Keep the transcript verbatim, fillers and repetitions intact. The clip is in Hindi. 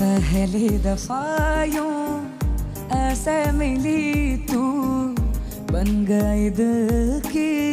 पहली दफा यूं ऐसे मिली तू, बन गई दिल की